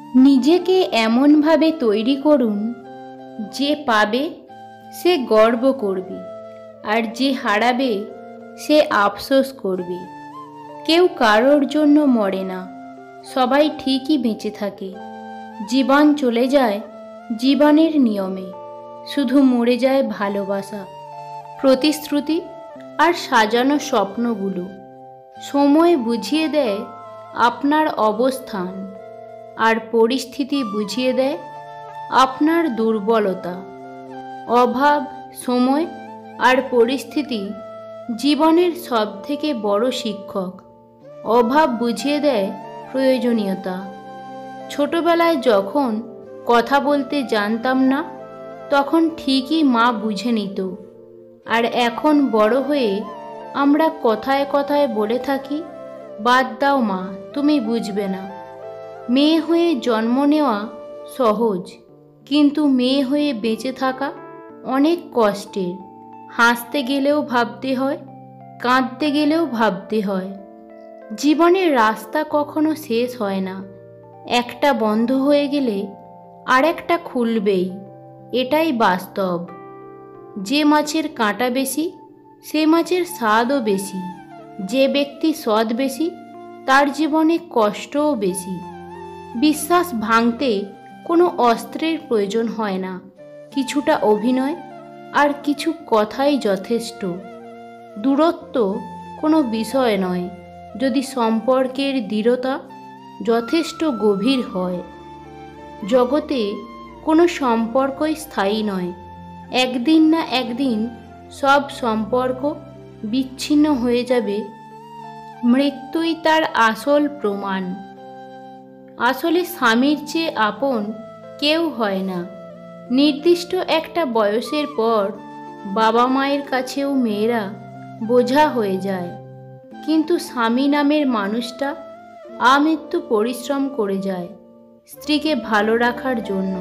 নিজেকে এমনভাবে তৈরি করুন যে পাবে সে গর্ব করবে, আর যে হারাবে সে আফসোস করবে। কেউ কারোর জন্য মরে না, সবাই ঠিকই বেঁচে থাকে। জীবন চলে যায় জীবনের নিয়মে, শুধু মরে যায় ভালোবাসা, প্রতিশ্রুতি আর সাজানো স্বপ্নগুলো। সময় বুঝিয়ে দেয় আপনার অবস্থান, আর পরিস্থিতি বুঝিয়ে দেয় আপনার দুর্বলতা। অভাব, সময় আর পরিস্থিতি জীবনের সবথেকে বড় শিক্ষক। অভাব বুঝিয়ে দেয় প্রয়োজনীয়তা। ছোটবেলায় যখন কথা বলতে জানতাম না, তখন ঠিকই মা বুঝে নিত। আর এখন বড় হয়ে আমরা কথায় কথায় বলে থাকি, বাদ দাও মা, তুমি বুঝবে না। মেয়ে হয়ে জন্ম নেওয়া সহজ, কিন্তু মেয়ে হয়ে বেঁচে থাকা অনেক কষ্টের। হাসতে গেলেও ভাবতে হয়, কাঁদতে গেলেও ভাবতে হয়। জীবনের রাস্তা কখনো শেষ হয় না, একটা বন্ধ হয়ে গেলে আরেকটা খুলবেই, এটাই বাস্তব। যে মাছের কাঁটা বেশি, সে মাছের স্বাদও বেশি। যে ব্যক্তি সৎ বেশি, তার জীবনে কষ্টও বেশি। বিশ্বাস ভাঙতে কোনো অস্ত্রের প্রয়োজন হয় না, কিছুটা অভিনয় আর কিছু কথাই যথেষ্ট। দূরত্ব কোনো বিষয় নয়, যদি সম্পর্কের দৃঢ়তা যথেষ্ট গভীর হয়। জগতে কোনো সম্পর্কই স্থায়ী নয়, একদিন না একদিন সব সম্পর্ক বিচ্ছিন্ন হয়ে যাবে। মৃত্যুই তার আসল প্রমাণ। আসলে স্বামীর চেয়ে আপন কেউ হয় না। নির্দিষ্ট একটা বয়সের পর বাবা মায়ের কাছেও মেয়েরা বোঝা হয়ে যায়, কিন্তু স্বামী নামের মানুষটা আমৃত্যু পরিশ্রম করে যায় স্ত্রীকে ভালো রাখার জন্য।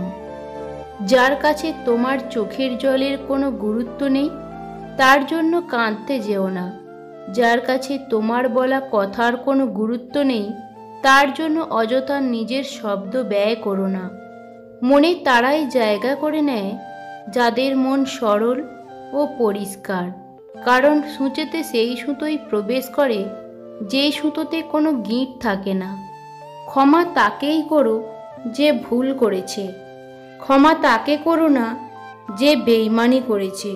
যার কাছে তোমার চোখের জলের কোনো গুরুত্ব নেই, তার জন্য কাঁদতে যেও না। যার কাছে তোমার বলা কথার কোনো গুরুত্ব নেই, তার জন্য অযথা নিজের শব্দ ব্যয় করো না। মনে তারাই জায়গা করে নেয় যাদের মন সরল ও পরিষ্কার, কারণ সূচেতে সেই সুতোই প্রবেশ করে যে সুতোতে কোনো গিঁট থাকে না। ক্ষমা তাকেই করো যে ভুল করেছে, ক্ষমা তাকে করো না যে বেইমানি করেছে।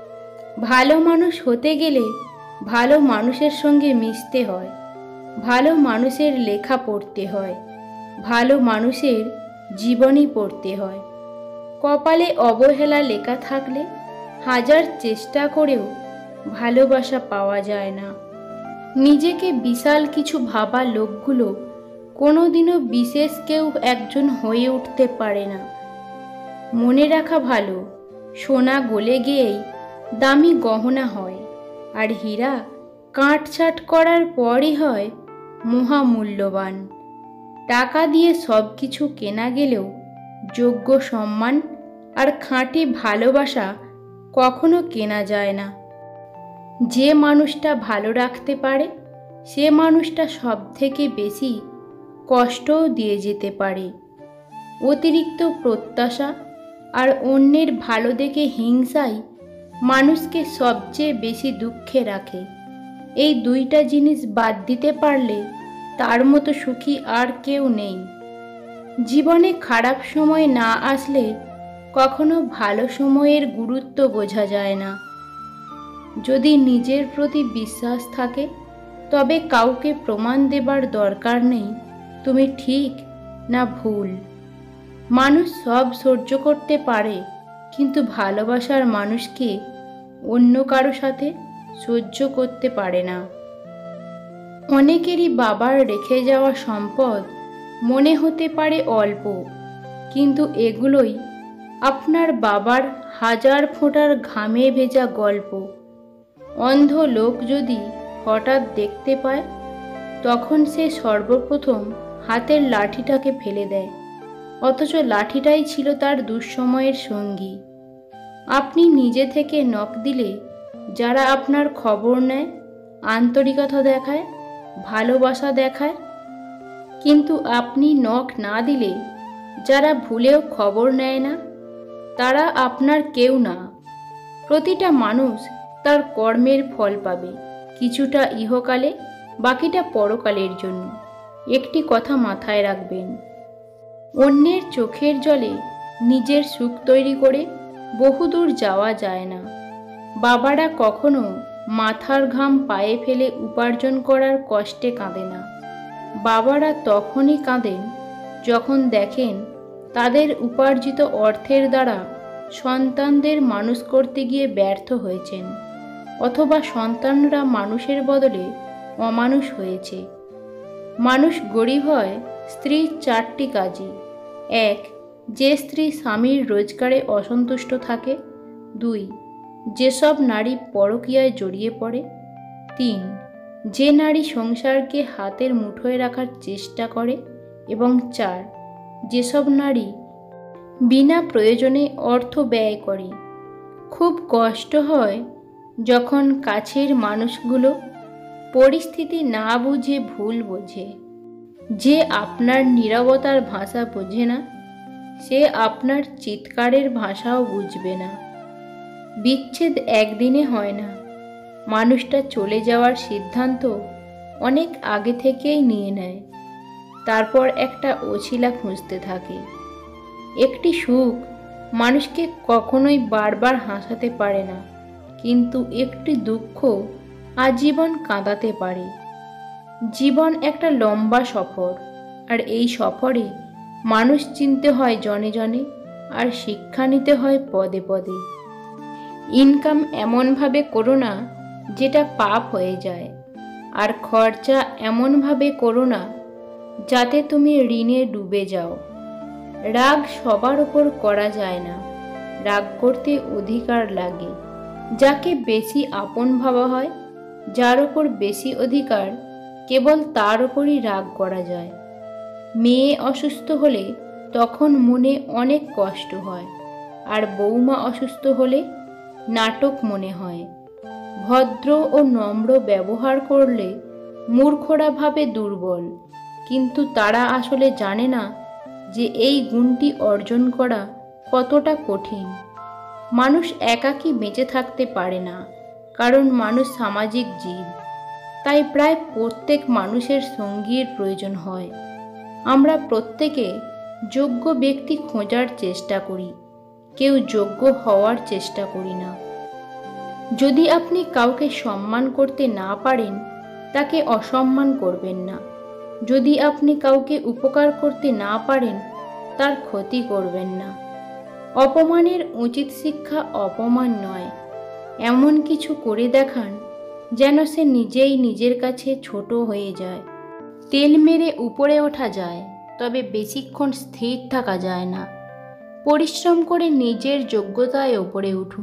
ভালো মানুষ হতে গেলে ভালো মানুষের সঙ্গে মিশতে হয়, ভালো মানুষের লেখা পড়তে হয়, ভালো মানুষের জীবনী পড়তে হয়। কপালে অবহেলা লেখা থাকলে হাজার চেষ্টা করেও ভালোবাসা পাওয়া যায় না। নিজেকে বিশাল কিছু ভাবা লোকগুলো কোনোদিনও বিশেষ কেউ একজন হয়ে উঠতে পারে না। মনে রাখা ভালো, সোনা গলে গিয়েই দামি গহনা হয়, আর হীরা কাটছাঁট করার পরই হয় মহামূল্যবান। টাকা দিয়ে সব কিছু কেনা গেলেও যোগ্য সম্মান আর খাঁটি ভালোবাসা কখনো কেনা যায় না। যে মানুষটা ভালো রাখতে পারে, সে মানুষটা সব থেকে বেশি কষ্টও দিয়ে যেতে পারে। অতিরিক্ত প্রত্যাশা আর অন্যের ভালো দেখে হিংসাই মানুষকে সবচেয়ে বেশি দুঃখে রাখে। এই দুইটা জিনিস বাদ দিতে পারলে তার মতো সুখী আর কেউ নেই। জীবনে খারাপ সময় না আসলে কখনো ভালো সময়ের গুরুত্ব বোঝা যায় না। যদি নিজের প্রতি বিশ্বাস থাকে, তবে কাউকে প্রমাণ দেবার দরকার নেই তুমি ঠিক না ভুল। মানুষ সব সহ্য করতে পারে, কিন্তু ভালোবাসার মানুষকে অন্য কারো সাথে সহ্য করতে পারে না। অনেকেরই বাবার রেখে যাওয়া সম্পদ মনে হতে পারে অল্প, কিন্তু এগুলোই আপনার বাবার হাজার ফোঁটার ঘামে ভেজা গল্প। অন্ধ লোক যদি হঠাৎ দেখতে পায়, তখন সে সর্বপ্রথম হাতের লাঠিটাকে ফেলে দেয়, অথচ লাঠিটাই ছিল তার দুঃসময়ের সঙ্গী। আপনি নিজে থেকে নখ দিলে যারা আপনার খবর নেয়, আন্তরিকতা দেখায়, ভালোবাসা দেখায়, কিন্তু আপনি নখ না দিলে যারা ভুলেও খবর নেয় না, তারা আপনার কেউ না। প্রতিটা মানুষ তার কর্মের ফল পাবে, কিছুটা ইহকালে, বাকিটা পরকালের জন্য। একটি কথা মাথায় রাখবেন, অন্যের চোখের জলে নিজের সুখ তৈরি করে বহুদূর যাওয়া যায় না। বাবারা কখনো মাথার ঘাম পায়ে ফেলে উপার্জন করার কষ্টে কাঁদে না। বাবারা তখনই কাঁদেন যখন দেখেন তাদের উপার্জিত অর্থের দ্বারা সন্তানদের মানুষ করতে গিয়ে ব্যর্থ হয়েছেন, অথবা সন্তানরা মানুষের বদলে অমানুষ হয়েছে। মানুষ গরিব হয় স্ত্রীর 4টি কাজে: 1. যে স্ত্রী স্বামীর রোজগারে অসন্তুষ্ট থাকে। 2. যেসব নারী পরকীয়ায় জড়িয়ে পড়ে। 3. যে নারী সংসারকে হাতের মুঠোয় রাখার চেষ্টা করে। এবং 4. যেসব নারী বিনা প্রয়োজনে অর্থ ব্যয় করে। খুব কষ্ট হয় যখন কাছের মানুষগুলো পরিস্থিতি না বুঝে ভুল বোঝে। যে আপনার নীরবতার ভাষা বোঝে না, সে আপনার চিৎকারের ভাষাও বুঝবে না। বিচ্ছেদ একদিনে হয় না। মানুষটা চলে যাওয়ার সিদ্ধান্ত অনেক আগে থেকেই নিয়ে নেয়, তারপর একটা অছিলা খুঁজতে থাকে। একটি সুখ মানুষকে কখনোই বারবার হাসাতে পারে না, কিন্তু একটি দুঃখ আজীবন কাঁদাতে পারে। জীবন একটা লম্বা সফর, আর এই সফরে মানুষ চিনতে হয় জনে জনে, আর শিক্ষা নিতে হয় পদে পদে। ইনকাম এমনভাবে করো না যেটা পাপ হয়ে যায়, আর খরচা এমনভাবে করো না যাতে তুমি ঋণে ডুবে যাও। রাগ সবার ওপর করা যায় না, রাগ করতে অধিকার লাগে। যাকে বেশি আপন ভাবা হয়, যার ওপর বেশি অধিকার, কেবল তার ওপরই রাগ করা যায়। মেয়ে অসুস্থ হলে তখন মনে অনেক কষ্ট হয়, আর বৌমা অসুস্থ হলে নাটক মনে হয়। ভদ্র ও নম্র ব্যবহার করলে মূর্খরা ভাবে দুর্বল, কিন্তু তারা আসলে জানে না যে এই গুণটি অর্জন করা কতটা কঠিন। মানুষ একাকী বেঁচে থাকতে পারে না, কারণ মানুষ সামাজিক জীব। তাই প্রায় প্রত্যেক মানুষের সঙ্গীর প্রয়োজন হয়। আমরা প্রত্যেকে যোগ্য ব্যক্তি খোঁজার চেষ্টা করি, কেউ যোগ্য হওয়ার চেষ্টা করি না। যদি আপনি কাউকে সম্মান করতে না পারেন, তাকে অসম্মান করবেন না। যদি আপনি কাউকে উপকার করতে না পারেন, তার ক্ষতি করবেন না। অপমানের উচিত শিক্ষা অপমান নয়, এমন কিছু করে দেখান যেন সে নিজেই নিজের কাছে ছোট হয়ে যায়। তেল মেরে উপরে ওঠা যায়, তবে বেশিক্ষণ স্থির থাকা যায় না। পরিশ্রম করে নিজের যোগ্যতায় ওপরে উঠুন।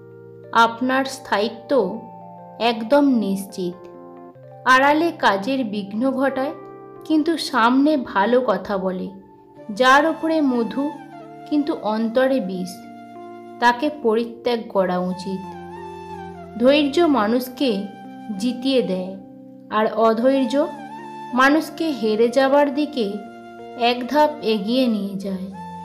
আপনার স্থায়িত্ব একদম নিশ্চিত। আড়ালে কাজের বিঘ্ন ঘটায়, কিন্তু সামনে ভালো কথা বলে। যার ওপরে মধু কিন্তু অন্তরে বিষ, তাকে পরিত্যাগ করা উচিত। ধৈর্য মানুষকে জিতিয়ে দেয়, আর অধৈর্য মানুষকে হেরে যাবার দিকে এক ধাপ এগিয়ে নিয়ে যায়।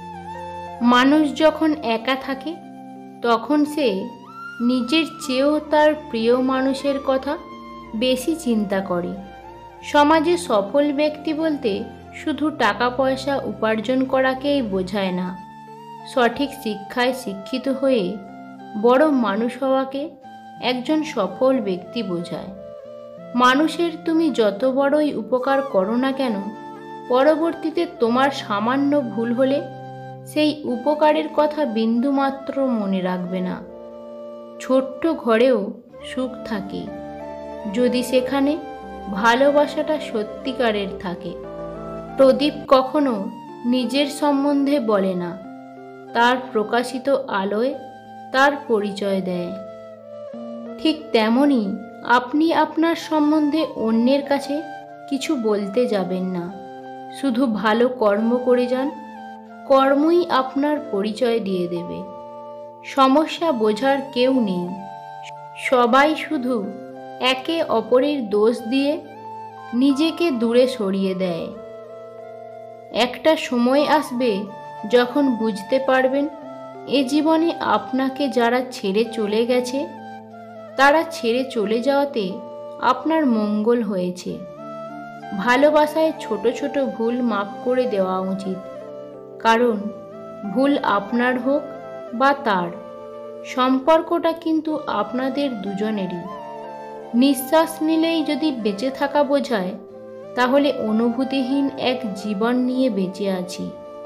মানুষ যখন একা থাকে, তখন সে নিজের চেয়েও তার প্রিয় মানুষের কথা বেশি চিন্তা করে। সমাজে সফল ব্যক্তি বলতে শুধু টাকা পয়সা উপার্জন করাকেই বোঝায় না। সঠিক শিক্ষায় শিক্ষিত হয়ে বড় মানুষ হওয়াকে একজন সফল ব্যক্তি বোঝায়। মানুষের তুমি যত বড়ই উপকার করো না কেন, পরবর্তীতে তোমার সামান্য ভুল হলে সেই উপকারের কথা বিন্দুমাত্র মনে রাখবে না। ছোট্ট ঘরেও সুখ থাকে, যদি সেখানে ভালোবাসাটা সত্যিকারের থাকে। প্রদীপ কখনো নিজের সম্বন্ধে বলে না, তার প্রকাশিত আলোয় তার পরিচয় দেয়। ঠিক তেমনি আপনি আপনার সম্বন্ধে অন্যের কাছে কিছু বলতে যাবেন না, শুধু ভালো কর্ম করে যান। কর্মই আপনার পরিচয় দিয়ে দেবে। সমস্যা বোঝার কেউ নেই, সবাই শুধু একে অপরের দোষ দিয়ে নিজেকে দূরে সরিয়ে দেয়। একটা সময় আসবে যখন বুঝতে পারবেন এ জীবনে আপনাকে যারা ছেড়ে চলে গেছে তারা ছেড়ে চলে যাওয়াতে আপনার মঙ্গল হয়েছে। ভালোবাসায় ছোট ছোট ভুল মাফ করে দেওয়া উচিত, কারণ ভুল আপনার হোক বা তার, সম্পর্কটা কিন্তু আপনাদের দুজনেরই। নিঃশ্বাস নিলেই যদি বেঁচে থাকা বোঝায়, তাহলে অনুভূতিহীন এক জীবন নিয়ে বেঁচে আছি।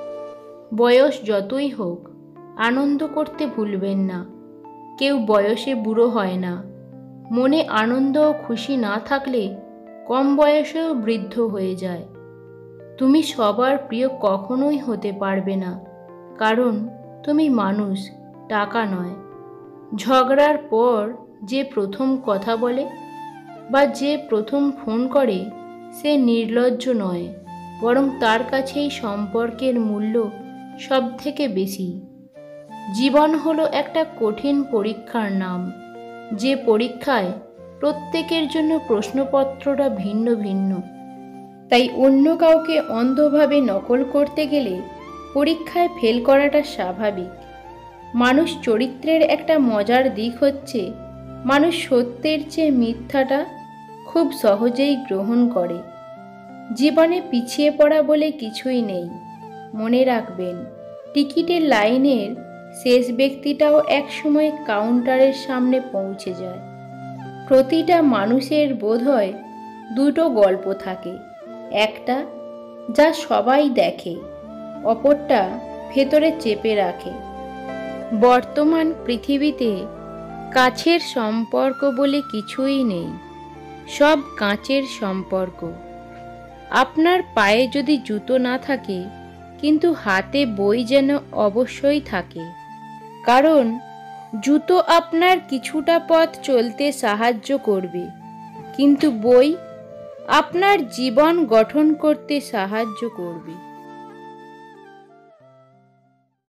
বয়স যতই হোক আনন্দ করতে ভুলবেন না। কেউ বয়সে বুড়ো হয় না। মনে আনন্দ ও খুশি না থাকলে কম বয়সেও বৃদ্ধ হয়ে যায়। তুমি সবার প্রিয় কখনোই হতে পারবে না, কারণ তুমি মানুষ, টাকা নয়। ঝগড়ার পর যে প্রথম কথা বলে বা যে প্রথম ফোন করে সে নির্লজ্জ নয়, বরং তার কাছেই সম্পর্কের মূল্য সব থেকে বেশি। জীবন হলো একটা কঠিন পরীক্ষার নাম, যে পরীক্ষায় প্রত্যেকের জন্য প্রশ্নপত্রটা ভিন্ন ভিন্ন। তাই অন্য কাউকে অন্ধভাবে নকল করতে গেলে পরীক্ষায় ফেল করাটা স্বাভাবিক। মানুষ চরিত্রের একটা মজার দিক হচ্ছে মানুষ সত্যের চেয়ে মিথ্যাটা খুব সহজেই গ্রহণ করে। জীবনে পিছিয়ে পড়া বলে কিছুই নেই। মনে রাখবেন, টিকিটের লাইনের শেষ ব্যক্তিটাও একসময় কাউন্টারের সামনে পৌঁছে যায়। প্রতিটা মানুষের বোধহয় দুটো গল্প থাকে, একটা যা সবাই দেখে, অপরটা ভেতরে চেপে রাখে। বর্তমান পৃথিবীতে কাছের সম্পর্ক বলে কিছুই নেই, সব কাঁচের সম্পর্ক। আপনার পায়ে যদি জুতো না থাকে, কিন্তু হাতে বই যেন অবশ্যই থাকে, কারণ জুতো আপনার কিছুটা পথ চলতে সাহায্য করবে, কিন্তু বই আপনার জীবন গঠন করতে সাহায্য করবে।